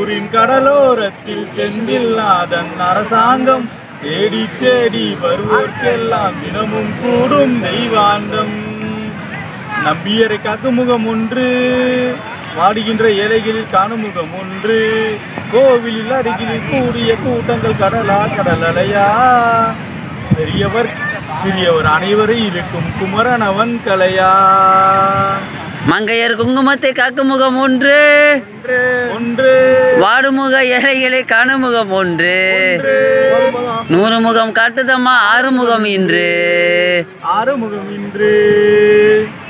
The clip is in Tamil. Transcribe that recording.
ஊரின் கடலோரத்தில் செந்தில்நாதன் அரசாங்கம் தேடி தேடி வருவோர்க்கெல்லாம் தினமும் கூடும் தெய்வாண்டம். நம்பியரை காக்கும் முகம் ஒன்று, வாடுகின்ற ஏழைகளில் காணும் முகம் ஒன்று, கோவிலில் அருகில் கூடிய கூட்டங்கள் கடலா கடலலையா, பெரியவர் சிறியவர் அனைவரை இருக்கும் குமரன் அவன் கலையா. மங்கையர் குங்குமத்தை காக்கும் முகம் ஒன்று, வாடுமுக ஏழைகளை காணும் முகம் ஒன்று, 100 முகம் காட்டுதம்மா 6 முகம் இன்று.